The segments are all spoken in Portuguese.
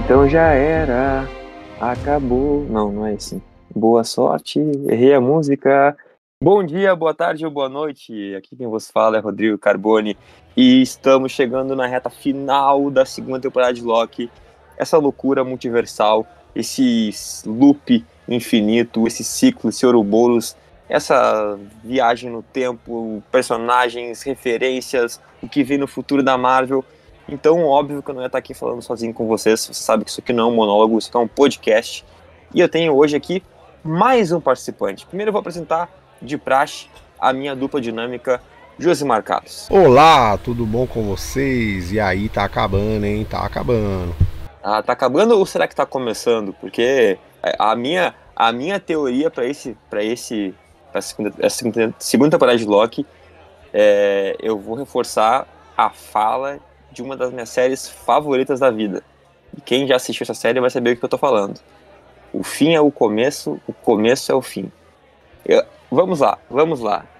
Então já era, acabou. Não, não é assim. Boa sorte, errei a música. Bom dia, boa tarde ou boa noite. Aqui quem vos fala é Rodrigo Carboni e estamos chegando na reta final da segunda temporada de Loki. Essa loucura multiversal, esse loop infinito, esse ciclo, esse Ouroboros, essa viagem no tempo, personagens, referências, o que vem no futuro da Marvel. Então, óbvio que eu não ia estar aqui falando sozinho com vocês. Você sabe que isso aqui não é um monólogo, isso aqui é um podcast. E eu tenho hoje aqui mais um participante. Primeiro eu vou apresentar, de praxe, a minha dupla dinâmica, Josimar Carlos. Olá, tudo bom com vocês? E aí, tá acabando, hein? Tá acabando. Ah, tá acabando ou será que tá começando? Porque a minha teoria para a segunda temporada de Loki, eu vou reforçar a fala de uma das minhas séries favoritas da vida. E quem já assistiu essa série vai saber o que eu tô falando. O fim é o começo é o fim. Vamos lá. Vamos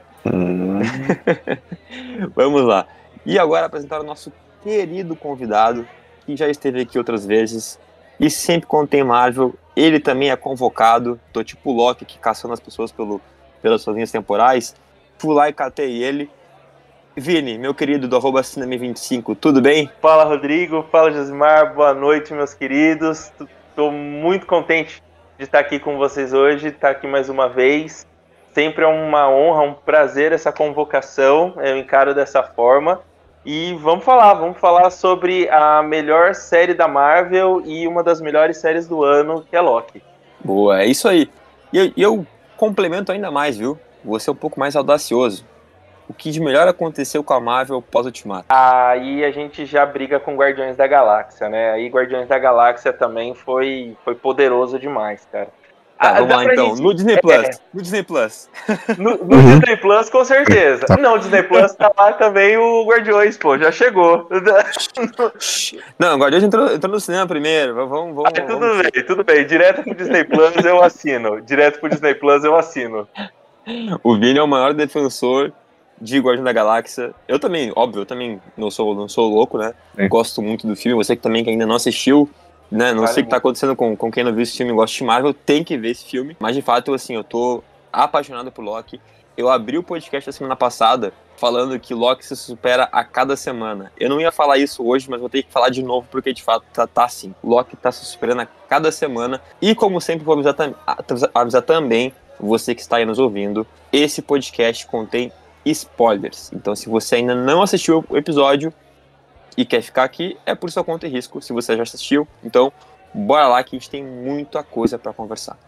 lá. E agora apresentar o nosso querido convidado, que já esteve aqui outras vezes, e sempre quando tem Marvel, ele também é convocado. Tô tipo o Loki, que caçando as pessoas pelas suas linhas temporais. Fui lá e catei ele. Vini, meu querido do @cinema25, tudo bem? Fala, Rodrigo. Fala, Josimar. Boa noite, meus queridos. Estou muito contente de estar aqui com vocês hoje, estar aqui mais uma vez. Sempre é uma honra, um prazer essa convocação, eu encaro dessa forma. E vamos falar sobre a melhor série da Marvel e uma das melhores séries do ano, que é Loki. Boa, é isso aí. E eu complemento ainda mais, viu? Vou ser um pouco mais audacioso. O que de melhor aconteceu com a Marvel pós-Ultimato? Aí a gente já briga com Guardiões da Galáxia, né? Aí Guardiões da Galáxia também foi poderoso demais, cara. Tá, vamos lá então. No Disney Plus. No Disney Plus, com certeza. Não, o Disney Plus tá lá também o Guardiões, pô, já chegou. Não, o Guardiões entrou no cinema primeiro. Vamos. Tudo bem. Direto pro Disney Plus eu assino. O Vini é o maior defensor de Guardiões da Galáxia. Eu também não sou louco, né? Gosto muito do filme. Você que ainda não assistiu, né? Não sei o que tá acontecendo com quem não viu esse filme e gosta de Marvel, tem que ver esse filme. Mas de fato, assim, eu tô apaixonado por Loki. Eu abri o podcast da semana passada falando que Loki se supera a cada semana. Eu não ia falar isso hoje, mas vou ter que falar de novo porque de fato tá assim. Loki tá se superando a cada semana. E como sempre, vou avisar também você que está aí nos ouvindo, esse podcast contém spoilers. Então, se você ainda não assistiu o episódio e quer ficar aqui, é por sua conta e risco. Se você já assistiu, então bora lá que a gente tem muita coisa para conversar.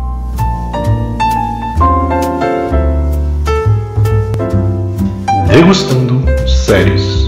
Degustando séries.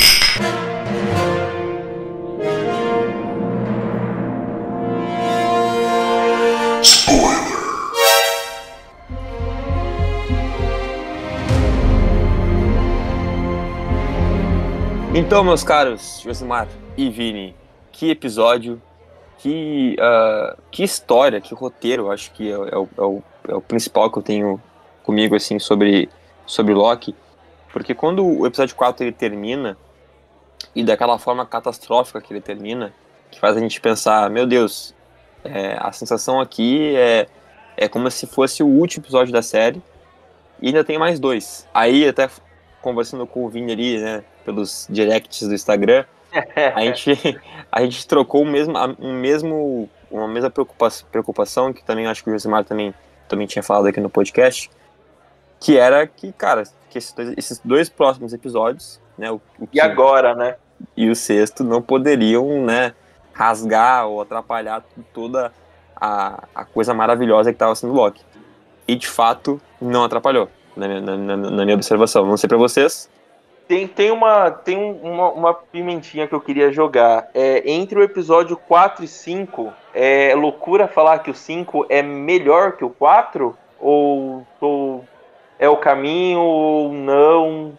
Então, meus caros Josimar e Vini, que episódio, que história, que roteiro, acho que é o principal que eu tenho comigo, assim, sobre Loki. Porque quando o episódio 4 ele termina, e daquela forma catastrófica que ele termina, que faz a gente pensar, meu Deus, a sensação aqui é como se fosse o último episódio da série, e ainda tem mais 2. Aí, até conversando com o Vini ali, né, pelos directs do Instagram, a gente trocou uma mesma preocupação, que também acho que o Josimar também tinha falado aqui no podcast, que era que, cara, que esses dois próximos episódios, né, e agora, né? E o sexto não poderiam, né, rasgar ou atrapalhar toda a coisa maravilhosa que estava sendo Loki. E de fato não atrapalhou, na minha observação. Não sei pra vocês. Tem uma pimentinha que eu queria jogar. Entre o episódio 4 e 5, é loucura falar que o 5 é melhor que o 4? Ou é o caminho ou não?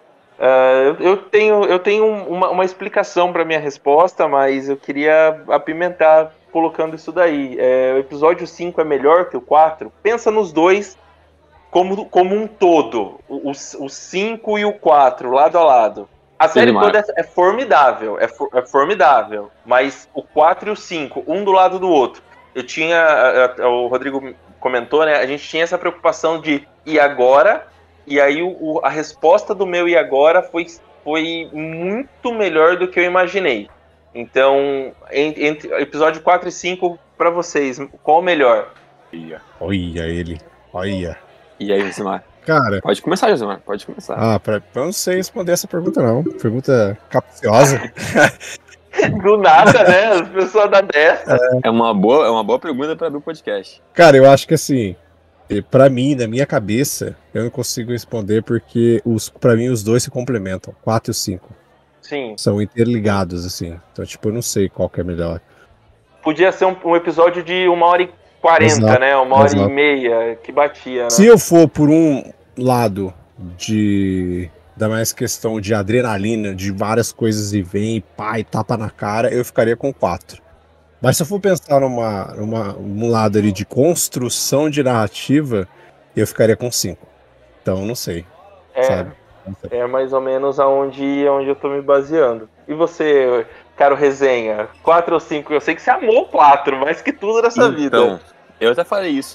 Eu tenho uma explicação para minha resposta, mas eu queria apimentar colocando isso daí. O episódio 5 é melhor que o 4? Pensa nos dois como um todo, o 5 e o 4, lado a lado. A série toda é formidável, é formidável, mas o 4 e o 5, um do lado do outro. O Rodrigo comentou, né? A gente tinha essa preocupação de e agora? E aí a resposta do meu e agora foi muito melhor do que eu imaginei. Então, entre episódio 4 e 5, pra vocês, qual o melhor? Olha ele, olha. E aí, Josimar? Cara... Pode começar, Josimar, pode começar. Eu não sei responder essa pergunta, não. Pergunta capciosa. Do nada, né? As pessoas da dessa. É uma boa pergunta para abrir o podcast. Cara, eu acho que assim, pra mim, na minha cabeça, eu não consigo responder porque pra mim os dois se complementam, 4 e o 5. Sim. São interligados, assim. Então, tipo, eu não sei qual que é melhor. Podia ser um episódio de 1h40, Exato, né? 1h30 que batia, né? Se eu for por um lado da mais questão de adrenalina, de várias coisas e vem, pá, e tapa na cara, eu ficaria com 4. Mas se eu for pensar num lado ali de construção de narrativa, eu ficaria com 5. Então, não sei. Sabe? Não sei. É mais ou menos onde eu tô me baseando. E você, caro resenha, 4 ou 5? Eu sei que você amou 4, mais que tudo nessa vida. Então, eu até falei isso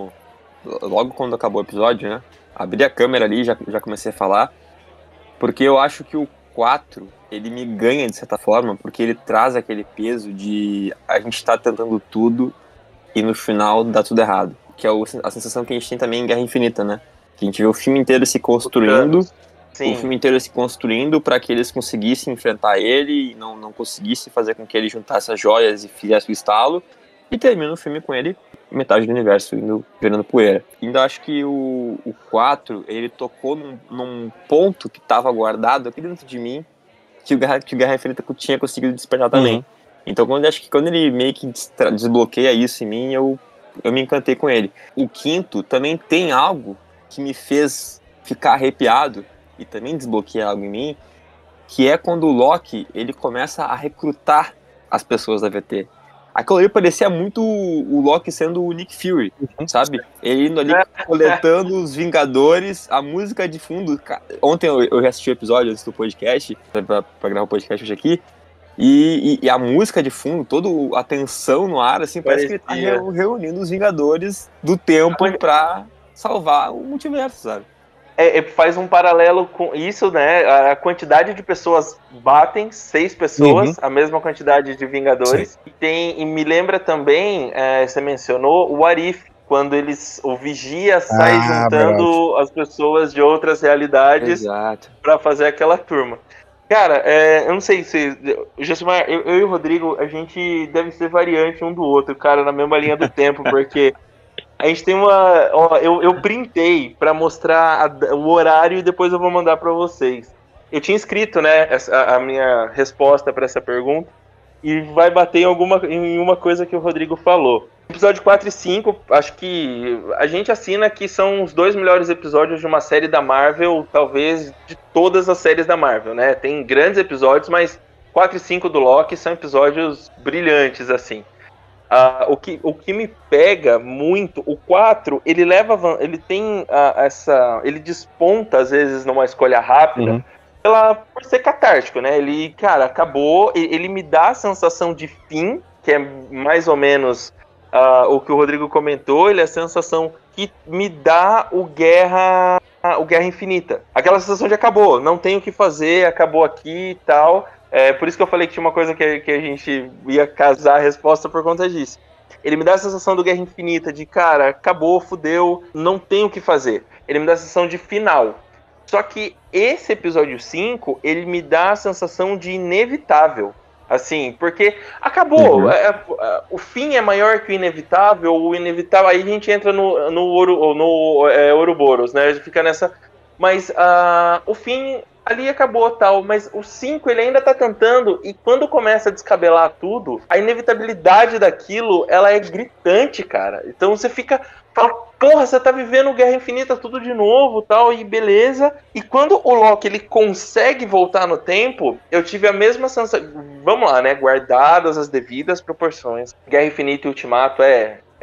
logo quando acabou o episódio, né? Abri a câmera ali, já comecei a falar. Porque eu acho que o 4, ele me ganha de certa forma, porque ele traz aquele peso de a gente tá tentando tudo e no final dá tudo errado. Que é a sensação que a gente tem também em Guerra Infinita, né? Que a gente vê o filme inteiro se construindo, Sim. o filme inteiro se construindo para que eles conseguissem enfrentar ele e não conseguissem fazer com que ele juntasse as joias e fizesse o estalo. E termina o filme com ele, metade do universo, virando poeira. Ainda acho que o 4, ele tocou num ponto que estava guardado aqui dentro de mim, que o Guerra Infinita tinha conseguido despertar também. Uhum. Então, quando ele meio que desbloqueia isso em mim, eu me encantei com ele. O 5 também tem algo que me fez ficar arrepiado e também desbloqueia algo em mim, que é quando o Loki, ele começa a recrutar as pessoas da VT. Aquilo ali parecia muito o Loki sendo o Nick Fury, sabe? Ele indo ali coletando os Vingadores, a música de fundo. Ontem eu já assisti o episódio antes do podcast, pra gravar o podcast hoje aqui, e a música de fundo, toda a tensão no ar, assim, parece que ele tá reunindo os Vingadores do tempo pra salvar o multiverso, sabe? Faz um paralelo com isso, né? A quantidade de pessoas batem, 6 pessoas, a mesma quantidade de Vingadores. E me lembra também, você mencionou, o Arif, quando o Vigia sai juntando as pessoas de outras realidades para fazer aquela turma. Cara, eu não sei se... Josimar, eu e o Rodrigo, a gente deve ser variante um do outro, cara, na mesma linha do tempo, porque... A gente tem eu printei pra mostrar o horário e depois eu vou mandar pra vocês. Eu tinha escrito, né, a minha resposta pra essa pergunta e vai bater em uma coisa que o Rodrigo falou. Episódio 4 e 5, acho que a gente assina que são os 2 melhores episódios de uma série da Marvel, talvez de todas as séries da Marvel, né? Tem grandes episódios, mas 4 e 5 do Loki são episódios brilhantes, assim. O que me pega muito, o 4, ele tem ele desponta às vezes numa escolha rápida por ser catártico, né? Ele, cara, acabou, ele me dá a sensação de fim, que é mais ou menos o que o Rodrigo comentou, ele é a sensação que me dá o Guerra Infinita. Aquela sensação de acabou, não tem o que fazer, acabou aqui e tal. Por isso que eu falei que tinha uma coisa que a gente ia casar a resposta por conta disso. Ele me dá a sensação do Guerra Infinita, de cara, acabou, fudeu, não tem o que fazer. Ele me dá a sensação de final. Só que esse episódio 5, ele me dá a sensação de inevitável. Assim, porque acabou. O fim é maior que o inevitável aí a gente entra no Ouroboros, né? Fica nessa... Mas o fim... ali acabou, tal, mas o 5 ele ainda tá tentando, e quando começa a descabelar tudo, a inevitabilidade daquilo, ela é gritante, cara. Então você fala, porra, você tá vivendo Guerra Infinita tudo de novo, tal, e beleza. E quando o Loki, ele consegue voltar no tempo, eu tive a mesma sensação, vamos lá, né, guardadas as devidas proporções. Guerra Infinita e Ultimato é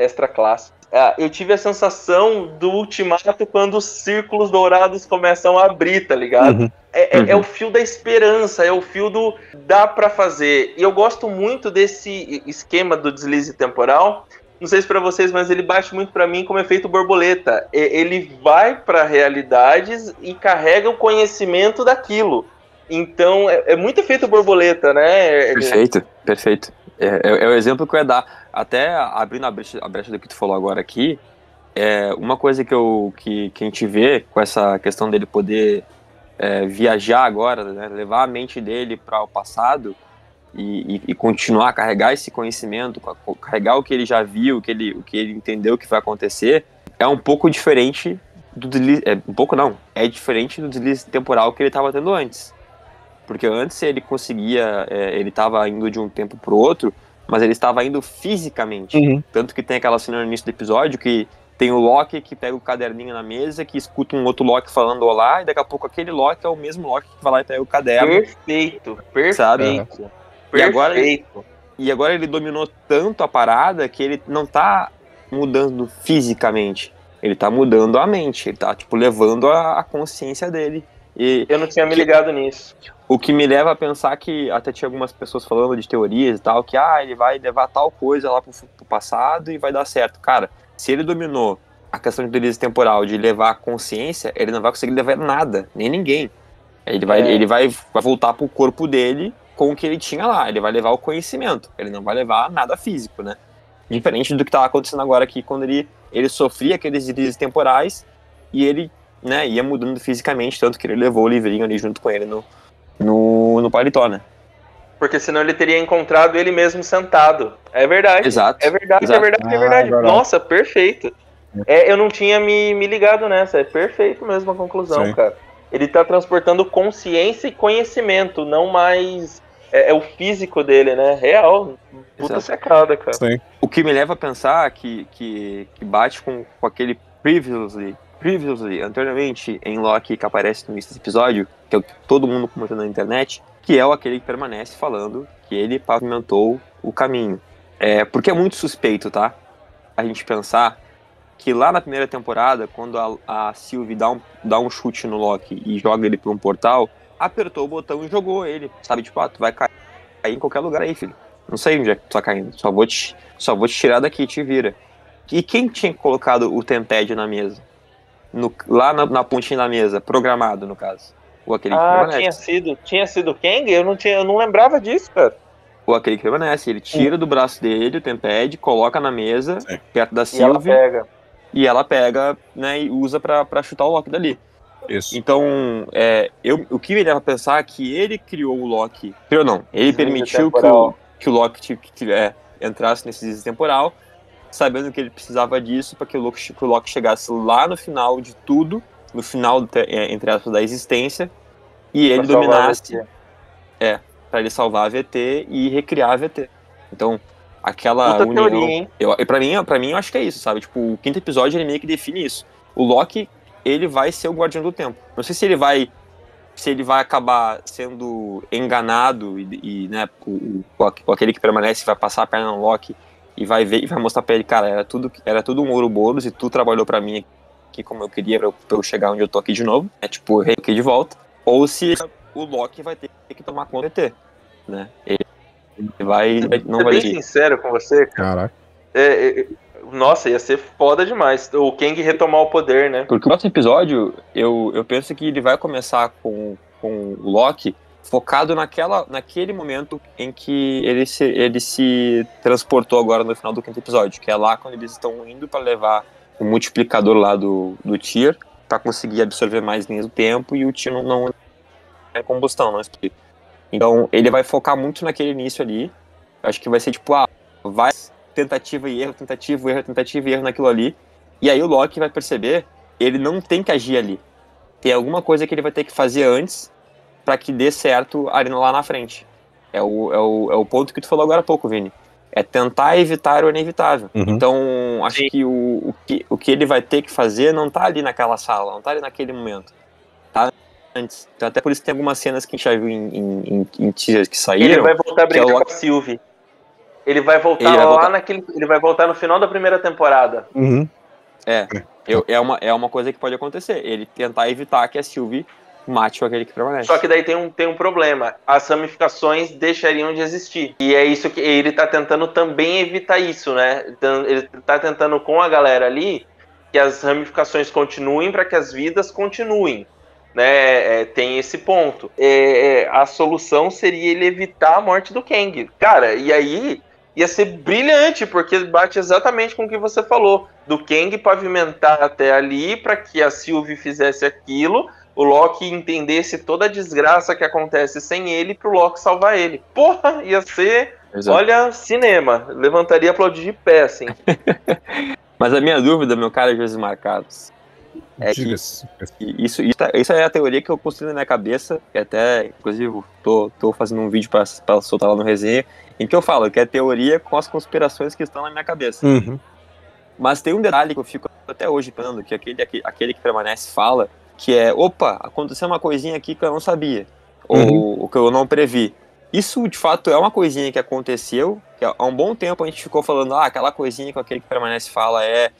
extra classe. Eu tive a sensação do Ultimato quando os círculos dourados começam a abrir, tá ligado? É o fio da esperança, é o fio do dá pra fazer. E eu gosto muito desse esquema do deslize temporal. Não sei se pra vocês, mas ele bate muito pra mim como efeito borboleta. Ele vai pra realidades e carrega o conhecimento daquilo. Então, é muito efeito borboleta, né? Perfeito. É o exemplo que eu ia dar. Até abrindo a brecha do que tu falou agora aqui, uma coisa que a gente vê com essa questão dele poder viajar agora, né, levar a mente dele para o passado e continuar a carregar esse conhecimento, carregar o que ele já viu, o que ele entendeu que vai acontecer, é um pouco diferente do deslize. É diferente do deslize temporal que ele estava tendo antes. Porque antes ele conseguia, ele estava indo de um tempo pro outro, mas ele estava indo fisicamente. Tanto que tem aquela cena no início do episódio que tem o Loki que pega o caderninho na mesa, que escuta um outro Loki falando olá, e daqui a pouco aquele Loki é o mesmo Loki que vai lá e pega o caderno. Perfeito. Sabe? E agora ele dominou tanto a parada que ele não tá mudando fisicamente. Ele tá mudando a mente. Ele tá, levando a consciência dele. E eu não tinha me ligado nisso. O que me leva a pensar que até tinha algumas pessoas falando de teorias e tal, que ele vai levar tal coisa lá pro passado e vai dar certo. Cara, se ele dominou a questão de delírio temporal, de levar a consciência, ele não vai conseguir levar nada, nem ninguém. Ele vai voltar pro corpo dele com o que ele tinha lá. Ele vai levar o conhecimento, ele não vai levar nada físico, né? Diferente do que tava acontecendo agora aqui, quando ele sofria aqueles delírios temporais e ele, né, ia mudando fisicamente, tanto que ele levou o livrinho ali junto com ele no paletó, né? Porque senão ele teria encontrado ele mesmo sentado. É verdade. Exato. É verdade. Nossa, perfeito. Eu não tinha me ligado nessa. É perfeito mesmo a conclusão, Sim. cara. Ele tá transportando consciência e conhecimento, não mais o físico dele, né? Real. Puta secada, cara. Sim. O que me leva a pensar que bate com aquele previously, anteriormente, em Loki, que aparece no início desse episódio, que é todo mundo comentando na internet, que é aquele que permanece falando que ele pavimentou o caminho. Porque é muito suspeito, tá? A gente pensar que lá na primeira temporada, quando a Sylvie dá um chute no Loki e joga ele pra um portal, apertou o botão e jogou ele. Sabe, tu vai cair em qualquer lugar aí, filho. Não sei onde é que tu tá caindo. Só vou te tirar daqui, te vira. E quem tinha colocado o Tempad na mesa? Lá na pontinha da mesa, programado, no caso. O aquele que permanece. Tinha sido Kang? Eu não lembrava disso, cara. O aquele que permanece. Ele tira do braço dele o Tempad, coloca na mesa, perto da Sylvie. E ela pega, né, e usa pra chutar o Loki dali. Isso. Então, o que me leva a pensar é que ele criou o Loki. Ele permitiu que o Loki entrasse nesse deslize temporal, sabendo que ele precisava disso para que o Loki chegasse lá no final de tudo, no final, entre aspas, da existência, e ele dominasse, para ele salvar a VT e recriar a VT. Então, aquela Puta união... teoria, hein? Pra mim, eu acho que é isso, sabe? Tipo, o quinto episódio, ele meio que define isso. O Loki, ele vai ser o Guardião do Tempo. Não sei se ele vai acabar sendo enganado e né, aquele que permanece vai passar a perna no Loki e vai ver e vai mostrar pra ele, cara, era tudo um Ouroboros e tu trabalhou pra mim aqui como eu queria pra eu chegar onde eu tô aqui de novo, tipo, eu aqui de volta. Ou se o Loki vai ter que tomar conta do ET, né? Ele não vai ser bem sincero com você, cara. Caraca. Nossa, ia ser foda demais. O Kang retomar o poder, né? Porque o próximo episódio, eu penso que ele vai começar com o Loki focado naquele momento em que ele se transportou agora no final do quinto episódio, que é lá quando eles estão indo para levar o multiplicador lá do Tyr para conseguir absorver mais linhas do tempo e o Tyr não é combustão, não explica. Então ele vai focar muito naquele início ali. Acho que vai ser tipo, vai tentativa e erro, tentativa e erro naquilo ali. E aí o Loki vai perceber, ele não tem que agir ali. Tem alguma coisa que ele vai ter que fazer antes para que dê certo ali lá na frente. É o ponto que tu falou agora há pouco, Vini. É tentar evitar o inevitável. Uhum. Então, acho que o que ele vai ter que fazer não tá ali naquela sala, não tá ali naquele momento. Tá antes. Então, até por isso tem algumas cenas que a gente já viu em teasers que saíram. Ele vai voltar a brigar com a Sylvie. Ele vai voltar ele vai voltar no final da primeira temporada. Uhum. É uma coisa que pode acontecer. Ele tentar evitar que a Sylvie mate aquele que permanece. Só que daí tem um problema. As ramificações deixariam de existir. E é isso que ele tá tentando também evitar isso, né? Então, ele tá tentando com a galera ali que as ramificações continuem para que as vidas continuem. Né? Tem esse ponto. A solução seria ele evitar a morte do Kang. Cara, e aí ia ser brilhante, porque bate exatamente com o que você falou. Do Kang pavimentar até ali para que a Sylvie fizesse aquilo, o Loki entendesse toda a desgraça que acontece sem ele pro Loki salvar ele. Porra, ia ser, Exato. Olha, cinema. Levantaria e aplaudir de pé, assim. Mas a minha dúvida, meu cara Josimar Carlos, é que isso é a teoria que eu construí na minha cabeça, que até, inclusive, tô fazendo um vídeo pra soltar lá no resenha, em que eu falo que é teoria com as conspirações que estão na minha cabeça. Uhum. Mas tem um detalhe que eu fico até hoje pensando, que aquele que permanece fala, que é, opa, aconteceu uma coisinha aqui que eu não sabia, ou que eu não previ. Isso, de fato, é uma coisinha que aconteceu, que há um bom tempo a gente ficou falando, aquela coisinha que aquele que permanece fala é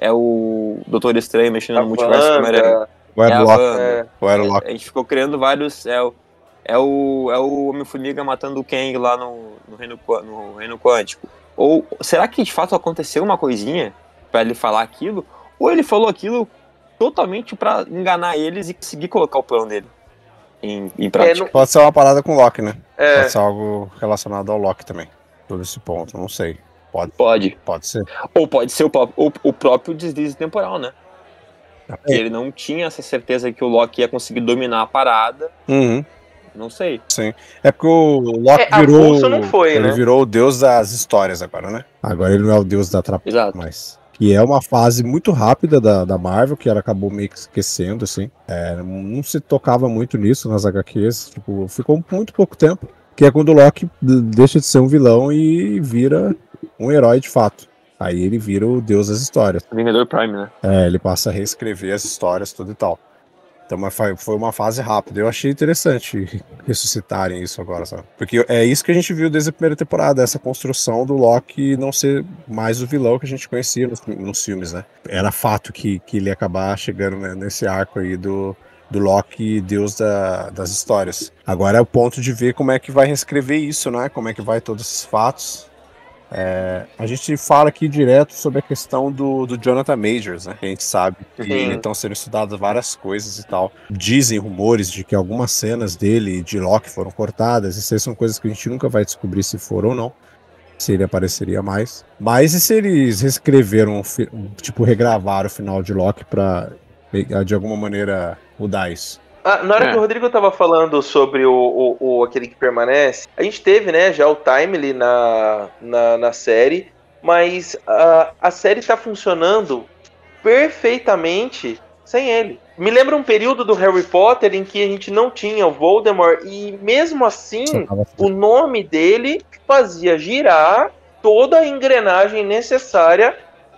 o Doutor Estranho mexendo no multiverso. O Airlock. A gente ficou criando vários... É o Homem-Formiga matando o Kang lá no Reino Quântico. Ou será que de fato aconteceu uma coisinha pra ele falar aquilo? Ou ele falou aquilo totalmente pra enganar eles e conseguir colocar o plano dele em prática? Pode ser uma parada com o Loki, né? Pode ser algo relacionado ao Loki também. Todo esse ponto, não sei. Pode ser. Ou pode ser o próprio deslize temporal, né? Ele não tinha essa certeza que o Loki ia conseguir dominar a parada. Uhum. Não sei. Sim. É porque o Loki virou... não foi, ele né? virou o deus das histórias agora, né? Agora ele não é o deus da trapalha. Exato. Mas... E é uma fase muito rápida da Marvel, que ela acabou meio que esquecendo, assim. Não se tocava muito nisso nas HQs. Tipo, ficou muito pouco tempo. Que é quando o Loki deixa de ser um vilão e vira um herói de fato. Aí ele vira o deus das histórias. Vingador Prime, né? Ele passa a reescrever as histórias, tudo e tal. Então foi uma fase rápida. Eu achei interessante ressuscitarem isso agora, sabe? Porque é isso que a gente viu desde a primeira temporada, essa construção do Loki não ser mais o vilão que a gente conhecia nos filmes, né? Era fato que ele ia acabar chegando, né, nesse arco aí do Loki, deus das histórias. Agora é o ponto de ver como é que vai reescrever isso, né? Como é que vai todos esses fatos. A gente fala aqui direto sobre a questão do Jonathan Majors, né? A gente sabe que estão sendo estudadas várias coisas e tal. Dizem rumores de que algumas cenas dele e de Loki foram cortadas. Isso aí são coisas que a gente nunca vai descobrir se foram ou não. Se ele apareceria mais. Mas e se eles reescreveram, tipo, regravaram o final de Loki pra, de alguma maneira, mudar isso? Na hora que o Rodrigo tava falando sobre aquele que permanece, a gente teve, né, já o Timely na série, mas a série tá funcionando perfeitamente sem ele. Me lembra um período do Harry Potter em que a gente não tinha o Voldemort e mesmo assim o nome dele fazia girar toda a engrenagem necessária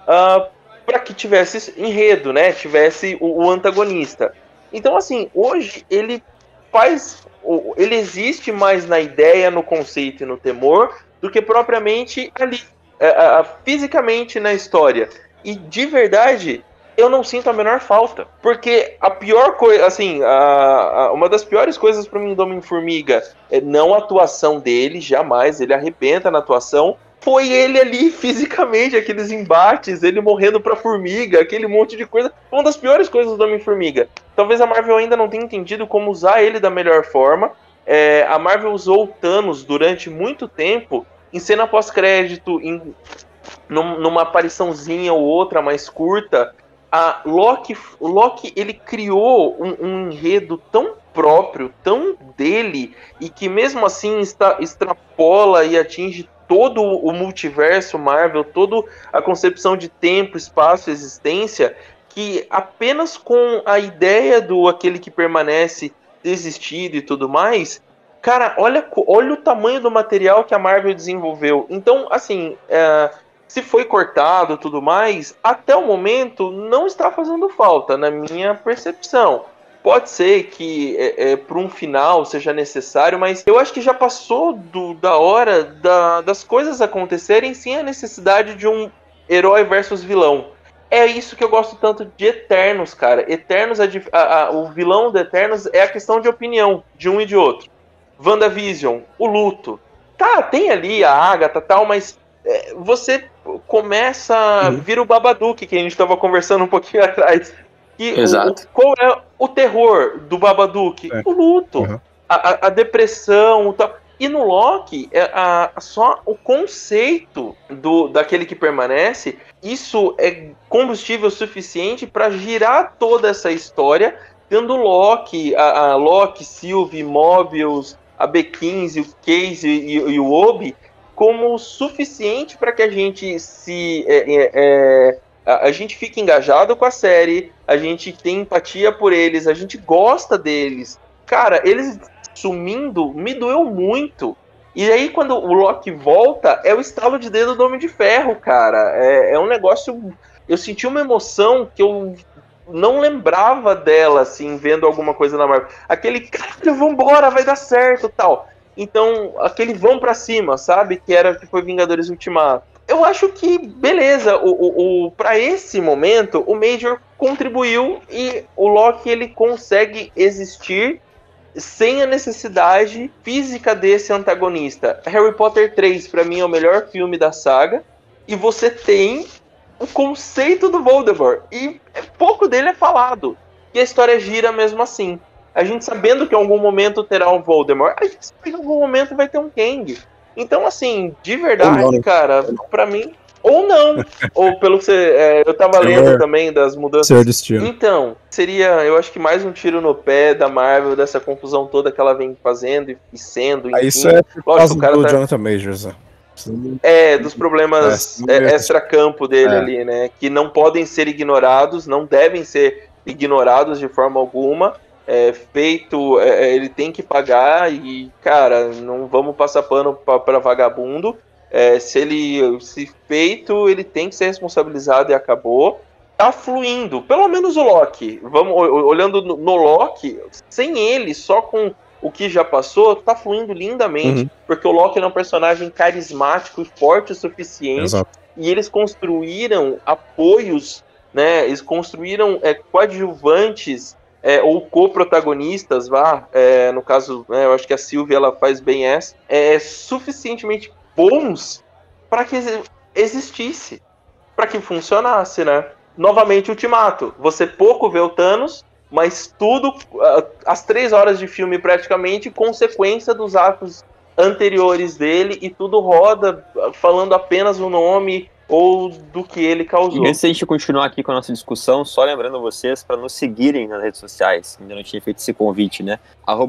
para que tivesse enredo, né, tivesse o antagonista. Então, assim, hoje ele existe mais na ideia, no conceito e no temor do que propriamente ali, fisicamente na história. E, de verdade, eu não sinto a menor falta. Porque a pior coisa, assim, uma das piores coisas para mim do Homem-Formiga é não a atuação dele, jamais, ele arrebenta na atuação. Foi ele ali fisicamente, aqueles embates, ele morrendo pra formiga, aquele monte de coisa. Uma das piores coisas do Homem-Formiga. Talvez a Marvel ainda não tenha entendido como usar ele da melhor forma. A Marvel usou o Thanos durante muito tempo em cena pós-crédito, numa apariçãozinha ou outra mais curta. O Loki ele criou um enredo tão próprio, tão dele, e que mesmo assim extrapola e atinge todo o multiverso Marvel, toda a concepção de tempo, espaço, existência, que apenas com a ideia do aquele que permanece desistido e tudo mais, cara, olha o tamanho do material que a Marvel desenvolveu. Então, assim, se foi cortado e tudo mais, até o momento não está fazendo falta, na minha percepção. pode ser que para um final seja necessário, mas eu acho que já passou da hora das coisas acontecerem sem a necessidade de um herói versus vilão. É isso que eu gosto tanto de Eternos, cara. Eternos, o vilão do Eternos é a questão de opinião de um e de outro. WandaVision, o luto. Tá, tem ali a Agatha e tal, mas você começa... Vira o Babadook, que a gente estava conversando um pouquinho atrás. Exato. Qual é o terror do Babadook? O luto, a depressão, tal. E no Loki, só o conceito daquele que permanece, isso é combustível suficiente para girar toda essa história, tendo Loki, a Loki, Sylvie, Mobius, a B15, o Case e o Obi como suficiente para que a gente a gente fique engajado com a série, a gente tem empatia por eles, a gente gosta deles. Cara, eles sumindo me doeu muito. E aí quando o Loki volta, é o estalo de dedo do Homem de Ferro, cara. É um negócio... Eu senti uma emoção que eu não lembrava dela, assim, vendo alguma coisa na Marvel. Aquele, cara, vambora, vai dar certo, tal. Então, aquele vão pra cima, sabe? Que foi Vingadores Ultimato. Eu acho que, beleza, para esse momento, o Major contribuiu e o Loki, ele consegue existir sem a necessidade física desse antagonista. Harry Potter 3, pra mim, é o melhor filme da saga, e você tem o conceito do Voldemort, e pouco dele é falado, e a história gira mesmo assim. A gente sabendo que em algum momento terá um Voldemort, a gente sabe que em algum momento vai ter um Kang. Então, assim, de verdade, cara, pra mim... Ou não, ou pelo que você... eu tava lendo também das mudanças. Senhor Destino. Então, seria, eu acho que mais um tiro no pé da Marvel, dessa confusão toda que ela vem fazendo e sendo. Enfim. Isso é por causa do Jonathan Majors, né? Dos problemas extra-campo dele ali, né? Que não podem ser ignorados, não devem ser ignorados de forma alguma. Ele tem que pagar e, cara, não vamos passar pano pra vagabundo. Se feito, ele tem que ser responsabilizado e acabou. Tá fluindo, pelo menos o Loki. Olhando no Loki, sem ele, só com o que já passou, tá fluindo lindamente. Porque o Loki é um personagem carismático e forte o suficiente. Exato. E eles construíram apoios, né? Eles construíram coadjuvantes ou co-protagonistas, no caso, eu acho que a Sylvie ela faz bem essa, suficientemente bons para que existisse, para que funcionasse, né? Novamente, Ultimato. Você pouco vê o Thanos, mas tudo, as 3 horas de filme praticamente, consequência dos atos anteriores dele, e tudo roda falando apenas o nome ou do que ele causou. E antes de a gente continuar aqui com a nossa discussão, só lembrando vocês para nos seguirem nas redes sociais, ainda não tinha feito esse convite, né?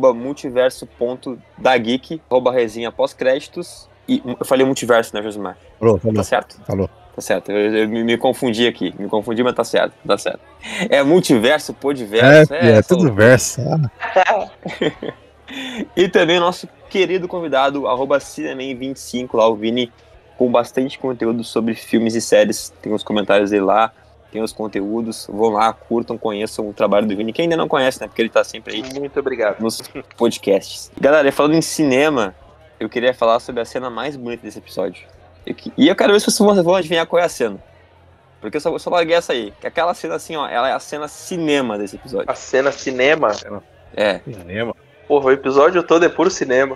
@multiverso.dageek, @resenha pós-créditos. E eu falei multiverso, né, Josimar? Falou. Tá certo? Falou. Tá certo, eu me confundi aqui. Me confundi, mas tá certo. É multiverso, podiverso. É tudo verso. E também nosso querido convidado, @cineman25, lá o Vini, com bastante conteúdo sobre filmes e séries. Tem os comentários dele lá, tem os conteúdos. Vão lá, curtam, conheçam o trabalho do Vini. Quem ainda não conhece, né? Porque ele tá sempre aí. Muito obrigado. Nos podcasts. Galera, falando em cinema, eu queria falar sobre a cena mais bonita desse episódio. E eu quero ver se vocês vão adivinhar qual é a cena. Porque eu só larguei essa aí. Que aquela cena assim, ó, ela é a cena cinema desse episódio. A cena cinema? Cinema. Porra, o episódio todo é puro cinema.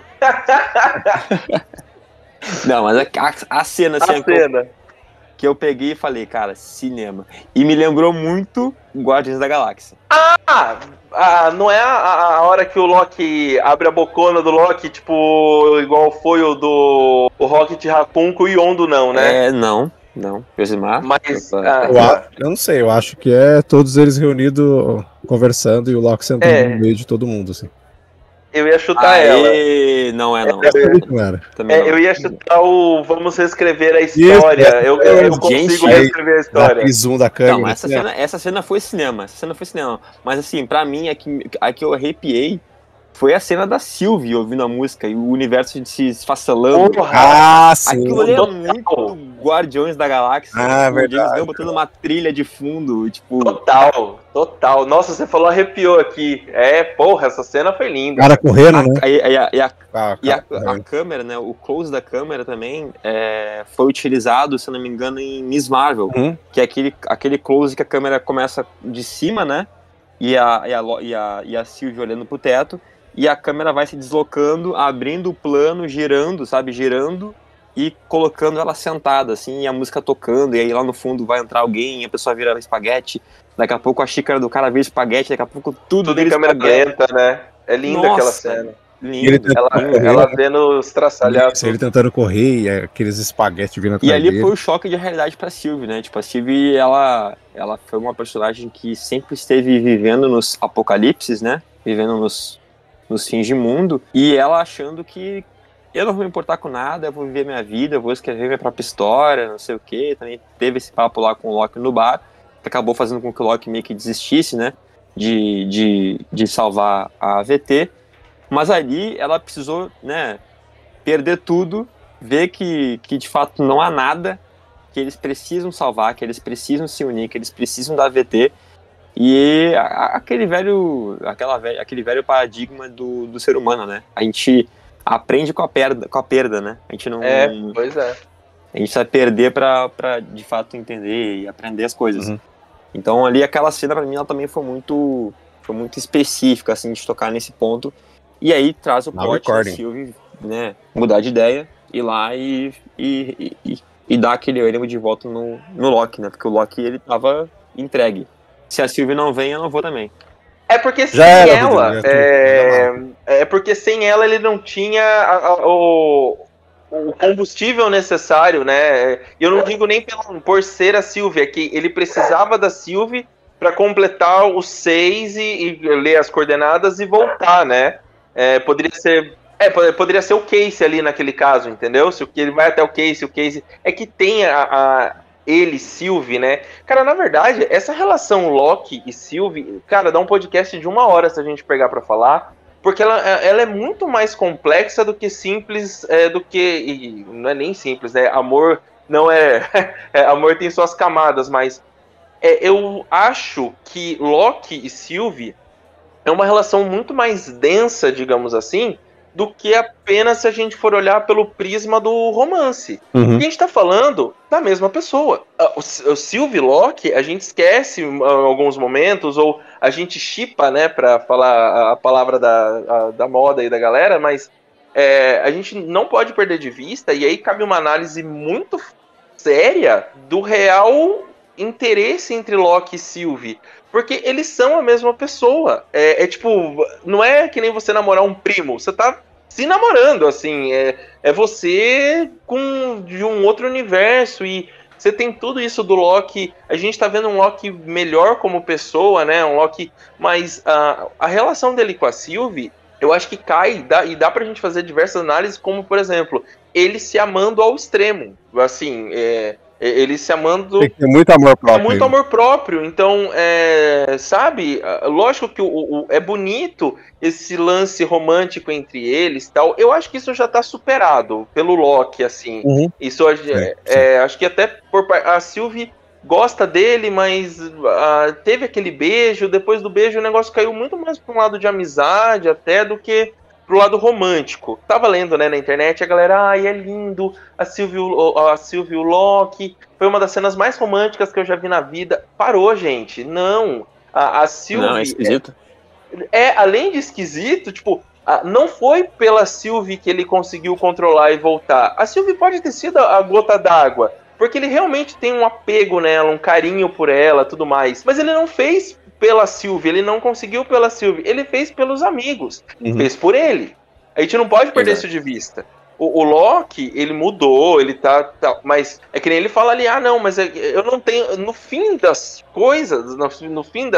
Não, mas a cena assim, que eu peguei e falei, cara, cinema. E me lembrou muito Guardiões da Galáxia. Não é a hora que o Loki abre a bocona do Loki, tipo, igual foi o do Rocket Raccoon com o Yondo, não, né? Não. Josimar. Mas, eu não sei, eu acho que é todos eles reunidos, conversando, e o Loki sentando no meio de todo mundo, assim. Eu ia chutar ela. Não é. Eu ia chutar o Vamos reescrever a história. Eu consigo reescrever a história. Zoom da câmera. Não, essa cena foi cinema. Mas assim, pra mim, a que eu arrepiei foi a cena da Sylvie ouvindo a música e o universo se esfacelando. Sim. Aquilo ali é muito Guardiões da Galáxia. Ah, o verdade. James Gunn botando uma trilha de fundo, tipo... Total. Nossa, você falou, arrepiou aqui. Porra, essa cena foi linda. O cara correndo, né? A câmera, né? O close da câmera também foi utilizado, se eu não me engano, em Miss Marvel, que é aquele close que a câmera começa de cima, né? E a Sylvie olhando pro teto, e a câmera vai se deslocando, abrindo o plano, girando e colocando ela sentada, assim, e a música tocando, e aí lá no fundo vai entrar alguém, e a pessoa vira espaguete, daqui a pouco a xícara do cara vira espaguete, daqui a pouco tudo em câmera lenta, né? É linda aquela cena. Lindo. Ela vendo os traçalhados. Ele tentando correr e aqueles espaguetes vindo atrás dele. E ali foi o choque de realidade pra Sylvie, né? Tipo, a Sylvie, ela foi uma personagem que sempre esteve vivendo nos apocalipses, né? Vivendo nos fins de mundo. E ela achando que eu não vou me importar com nada, eu vou viver minha vida, eu vou escrever minha própria história, não sei o quê. Também teve esse papo lá com o Loki no bar, que acabou fazendo com que o Loki meio que desistisse, né? De salvar a AVT. Mas ali ela precisou, né, perder tudo, ver que de fato não há nada, que eles precisam salvar, que eles precisam se unir, que eles precisam da AVT. E aquele velho paradigma do ser humano, né? A gente aprende com a perda, né? A gente não... pois é. A gente precisa perder pra de fato entender e aprender as coisas. Então ali aquela cena pra mim ela também foi muito específica, assim, de tocar nesse ponto. E aí traz o plot da Sylvie, né, mudar de ideia, ir lá e dar aquele ânimo de volta no Loki, né? Porque o Loki, ele tava entregue. Se a Sylvie não vem, eu não vou também. Porque sem ela ele não tinha o combustível necessário, né? E eu não digo nem por ser a Sylvie, é que ele precisava da Sylvie para completar os 6 e ler as coordenadas e voltar, né? Poderia ser o Casey ali naquele caso, entendeu? Se ele vai até o Casey é que tem ele, Sylvie, né? Cara, na verdade, essa relação Loki e Sylvie, cara, dá um podcast de 1 hora se a gente pegar pra falar, porque ela é muito mais complexa do que simples, e não é nem simples, né? Amor não amor tem suas camadas, mas eu acho que Loki e Sylvie é uma relação muito mais densa, digamos assim, do que apenas se a gente for olhar pelo prisma do romance. A gente tá falando da mesma pessoa. O Sylvie Loki, a gente esquece em alguns momentos, ou a gente shippa, né, pra falar a palavra da moda aí da galera, mas a gente não pode perder de vista, e aí cabe uma análise muito séria do real interesse entre Loki e Sylvie. Porque eles são a mesma pessoa. Tipo, não é que nem você namorar um primo. Você tá se namorando, assim. É você de um outro universo. E você tem tudo isso do Loki. A gente tá vendo um Loki melhor como pessoa, né? Um Loki. Mas a relação dele com a Sylvie, eu acho que cai. E dá pra gente fazer diversas análises, como, por exemplo, ele se amando ao extremo. Assim, ele se amando... Tem que ter muito amor próprio. Muito amor próprio. Então, sabe? Lógico que é bonito esse lance romântico entre eles e tal. Eu acho que isso já tá superado pelo Loki, assim. Isso acho que até a Sylvie gosta dele, mas teve aquele beijo. Depois do beijo o negócio caiu muito mais para um lado de amizade até do que pro lado romântico. Tava lendo, né, na internet, a galera, é lindo, a Sylvie e o Loki, foi uma das cenas mais românticas que eu já vi na vida. Parou, gente, não. A Sylvie... Não, é esquisito. Além de esquisito, tipo, não foi pela Sylvie que ele conseguiu controlar e voltar. A Sylvie pode ter sido a gota d'água, porque ele realmente tem um apego nela, um carinho por ela, tudo mais. Mas ele não fez pela Sylvie, ele não conseguiu pela Sylvie, ele fez pelos amigos, fez por ele. A gente não pode perder isso de vista. O Loki, ele mudou, ele tá, mas é que nem ele fala ali, não, mas eu não tenho, no fim das coisas, no fim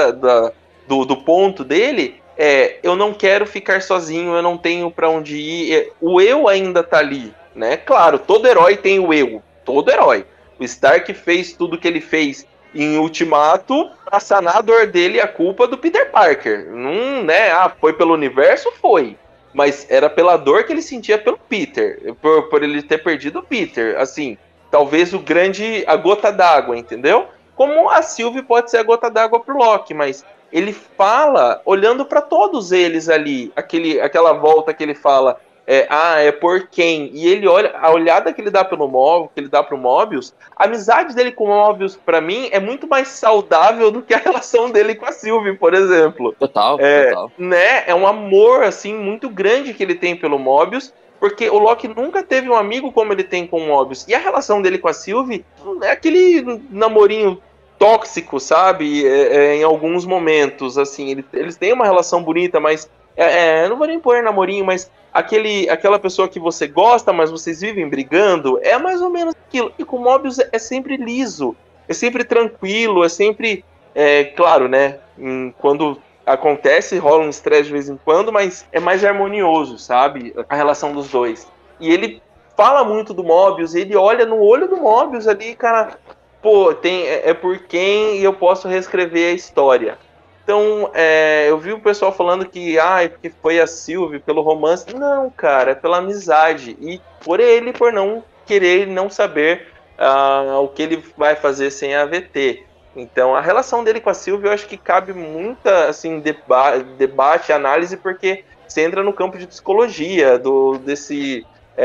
do ponto dele, eu não quero ficar sozinho, eu não tenho pra onde ir, o eu ainda tá ali, né? Claro, todo herói tem o eu, todo herói. O Stark fez tudo que ele fez em Ultimato pra sanar a dor dele e a culpa do Peter Parker. Não, né? Foi pelo universo? Foi. Mas era pela dor que ele sentia pelo Peter. Por ele ter perdido o Peter. Assim, talvez a gota d'água, entendeu? Como a Sylvie pode ser a gota d'água pro Loki, mas ele fala olhando para todos eles ali, aquela volta que ele fala, é por quem? E ele olha, a olhada que ele dá pro Mobius, a amizade dele com o Mobius, para mim, é muito mais saudável do que a relação dele com a Sylvie, por exemplo. Total. Né? É um amor, assim, muito grande que ele tem pelo Mobius, porque o Loki nunca teve um amigo como ele tem com o Mobius. E a relação dele com a Sylvie é aquele namorinho tóxico, sabe? Em alguns momentos, assim, eles têm uma relação bonita, mas não vou nem pôr namorinho, mas aquela pessoa que você gosta, mas vocês vivem brigando, é mais ou menos aquilo. E com o Mobius é sempre liso, é sempre tranquilo, é sempre, claro, né? Quando acontece, rola um estresse de vez em quando, mas é mais harmonioso, sabe? A relação dos dois. E ele fala muito do Mobius, ele olha no olho do Mobius ali, cara, pô, é por quem eu posso reescrever a história. Então, eu vi o pessoal falando que, porque foi a Sylvie, pelo romance. Não, cara, é pela amizade. E por não querer, não saber o que ele vai fazer sem a AVT. Então, a relação dele com a Sylvie, eu acho que cabe muita, assim, debate, análise, porque você entra no campo de psicologia, desse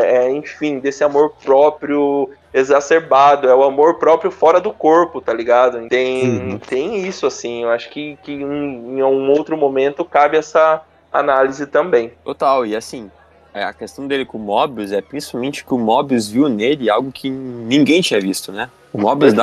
amor próprio exacerbado, é o amor próprio fora do corpo, tá ligado? Tem isso, assim, eu acho que em um outro momento cabe essa análise também. Total, e assim, a questão dele com o Mobius é principalmente que o Mobius viu nele algo que ninguém tinha visto, né? O Mobius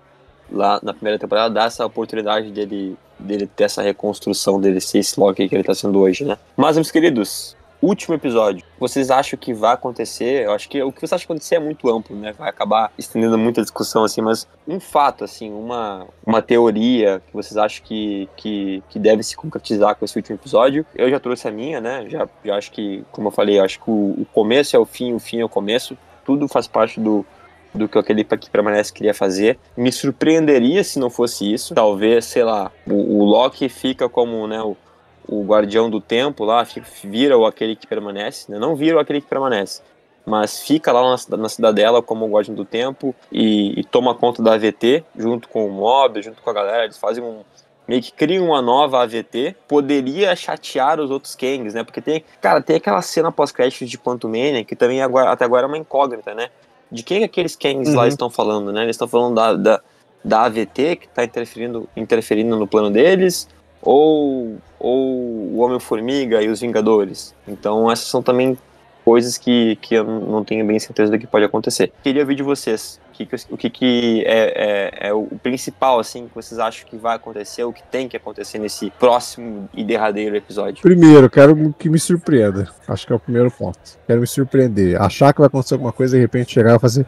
lá na primeira temporada dá essa oportunidade dele ter essa reconstrução, dele ser esse Loki que ele tá sendo hoje, né? Mas, meus queridos, último episódio, vocês acham que vai acontecer? Eu acho que o que você acha que vai acontecer é muito amplo, né? Vai acabar estendendo muita discussão, assim, mas um fato, assim, uma teoria que vocês acham que deve se concretizar com esse último episódio. Eu já trouxe a minha, né? Já acho que, como eu falei, eu acho que o começo é o fim é o começo. Tudo faz parte do que aquele que permanece queria fazer. Me surpreenderia se não fosse isso. Talvez, sei lá, o Loki fica como, né, o guardião do tempo lá, vira aquele que permanece, né? Não vira aquele que permanece, mas fica lá na cidadela como o guardião do tempo e toma conta da AVT, junto com o Mobius, junto com a galera. Eles fazem meio que criam uma nova AVT. Poderia chatear os outros Kangs, né? Porque tem aquela cena pós-créditos de Quantumania, que também até agora é uma incógnita, né? De quem aqueles Kangs lá estão falando, né? Eles estão falando da AVT, que está interferindo no plano deles, ou o Homem-Formiga e os Vingadores. Então essas são também coisas que eu não tenho bem certeza do que pode acontecer. Queria ouvir de vocês o que é o principal, assim, que vocês acham que vai acontecer, o que tem que acontecer nesse próximo e derradeiro episódio. Primeiro, quero que me surpreenda. Acho que é o primeiro ponto. Quero me surpreender. Achar que vai acontecer alguma coisa e de repente chegar e fazer.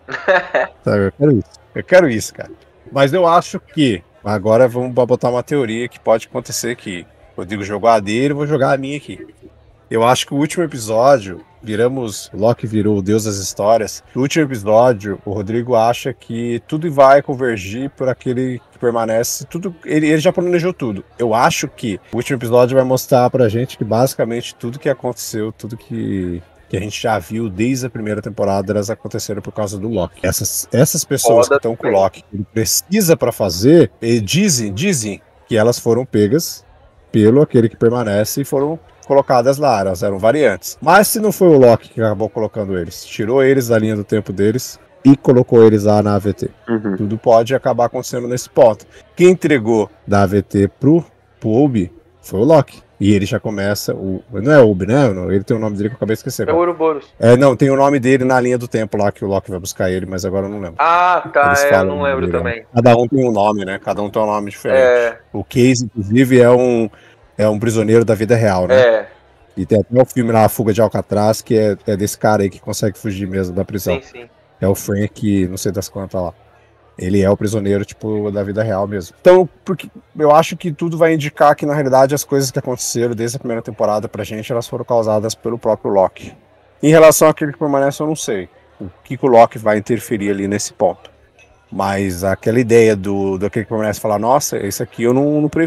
Sabe, eu quero isso, cara. Mas eu acho que agora vamos botar uma teoria que pode acontecer aqui. O Rodrigo jogou a dele, eu vou jogar a minha aqui. Eu acho que o último episódio, Loki virou o Deus das histórias. No último episódio, o Rodrigo acha que tudo vai convergir por aquele que permanece. Tudo, ele já planejou tudo. Eu acho que o último episódio vai mostrar pra gente que basicamente tudo que aconteceu, tudo que a gente já viu desde a primeira temporada, elas aconteceram por causa do Loki. Essas pessoas que estão com o Loki, que ele precisa pra fazer, dizem que elas foram pegas pelo aquele que permanece e foram colocadas lá, elas eram variantes. Mas se não foi o Loki que acabou colocando eles, tirou eles da linha do tempo deles e colocou eles lá na AVT. Tudo pode acabar acontecendo nesse ponto. Quem entregou da AVT pro Obi foi o Loki. E ele já começa, não é Obi, né? Ele tem o nome dele que eu acabei de esquecer. É o Ouroboros. Não, tem o nome dele na linha do tempo lá, que o Loki vai buscar ele, mas agora eu não lembro. Ah, tá, eu não lembro dele, também. Cada um tem um nome, né? Cada um tem um nome diferente. O Case, inclusive, é um prisioneiro da vida real, né? E tem até o filme lá, A Fuga de Alcatraz, que é desse cara aí que consegue fugir mesmo da prisão. Sim. É o Frank, não sei das quantas lá. Ele é o prisioneiro, tipo, da vida real mesmo. Então, porque eu acho que tudo vai indicar que, na realidade, as coisas que aconteceram desde a primeira temporada pra gente, elas foram causadas pelo próprio Loki. Em relação àquele que permanece, eu não sei o que o Loki vai interferir ali nesse ponto. Mas aquela ideia do aquele que permanece falar, nossa, esse aqui eu não previ,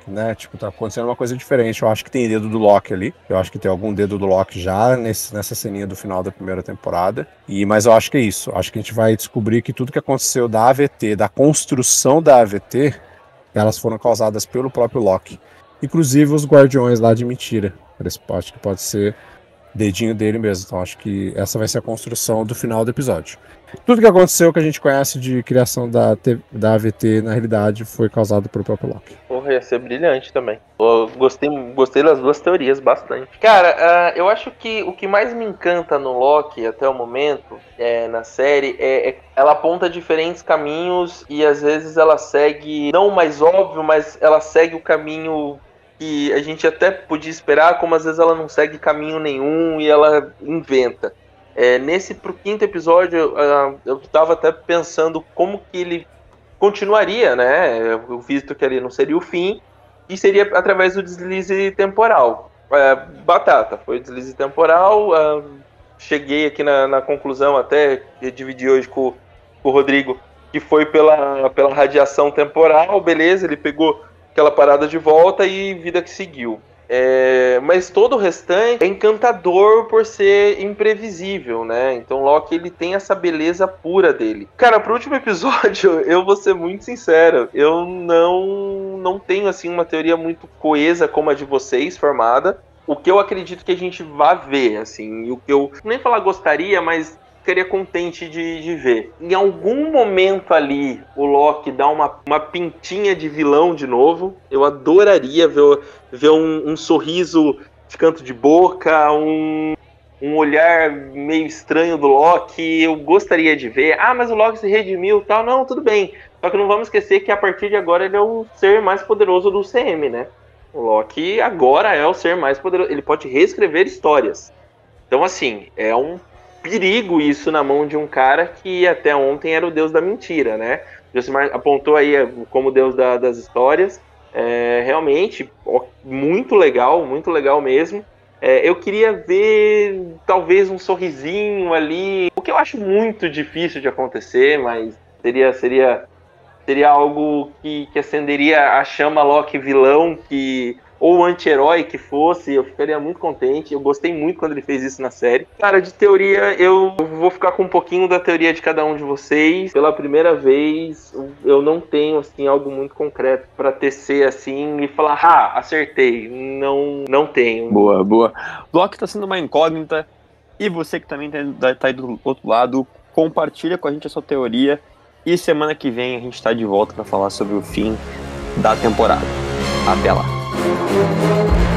né? Tipo, tá acontecendo uma coisa diferente. Eu acho que tem dedo do Loki ali. Eu acho que tem algum dedo do Loki já nessa ceninha do final da primeira temporada. Mas eu acho que é isso. Acho que a gente vai descobrir que tudo que aconteceu da AVT, da construção da AVT, elas foram causadas pelo próprio Loki. Inclusive os Guardiões lá de mentira. Acho que pode ser dedinho dele mesmo. Então acho que essa vai ser a construção do final do episódio. Tudo que aconteceu que a gente conhece de criação da AVT, na realidade, foi causado pelo próprio Loki. Porra, ia ser brilhante também. Eu gostei das duas teorias bastante. Cara, eu acho que o que mais me encanta no Loki até o momento, na série, ela aponta diferentes caminhos e às vezes ela segue, não o mais óbvio, mas ela segue o caminho que a gente até podia esperar, como às vezes ela não segue caminho nenhum e ela inventa. Pro quinto episódio, eu tava até pensando como que ele continuaria, né? Eu visto que ele não seria o fim, e seria através do deslize temporal. Batata, foi o deslize temporal. Cheguei aqui na conclusão, até dividi hoje com o Rodrigo, que foi pela radiação temporal, beleza, ele pegou aquela parada de volta e vida que seguiu. Mas todo o restante é encantador por ser imprevisível, né? Então Loki, ele tem essa beleza pura dele. Cara, pro último episódio, eu vou ser muito sincero, eu não tenho assim uma teoria muito coesa como a de vocês, formada. O que eu acredito que a gente vai ver, assim, o que eu nem falar gostaria, mas ficaria contente de ver. Em algum momento ali, o Loki dá uma pintinha de vilão de novo. Eu adoraria ver um sorriso de canto de boca, um olhar meio estranho do Loki. Eu gostaria de ver. Mas o Loki se redimiu e tal. Não, tudo bem. Só que não vamos esquecer que a partir de agora ele é o ser mais poderoso do CM, né? O Loki agora é o ser mais poderoso. Ele pode reescrever histórias. Então, assim, é um perigo isso na mão de um cara que até ontem era o deus da mentira, né? Josimar apontou aí como deus das histórias. Realmente, muito legal mesmo. Eu queria ver talvez um sorrisinho ali, o que eu acho muito difícil de acontecer, mas seria algo que acenderia a chama Loki vilão, ou anti-herói que fosse. Eu ficaria muito contente. Eu gostei muito quando ele fez isso na série. Cara, de teoria, eu vou ficar com um pouquinho da teoria de cada um de vocês. Pela primeira vez, eu não tenho assim algo muito concreto pra tecer assim e falar, acertei. Não tenho. Boa. Loki tá sendo uma incógnita. E você que também tá aí do outro lado, compartilha com a gente a sua teoria. E semana que vem a gente tá de volta pra falar sobre o fim da temporada. Até lá.